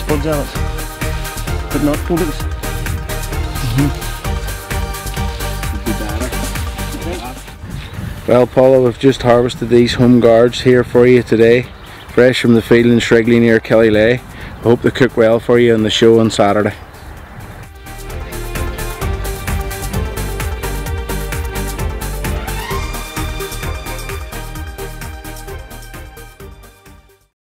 buds on it, but not bullets. Well, Paula, we've just harvested these home guards here for you today, fresh from the field in Shrigley near Killyleagh. I hope they cook well for you on the show on Saturday.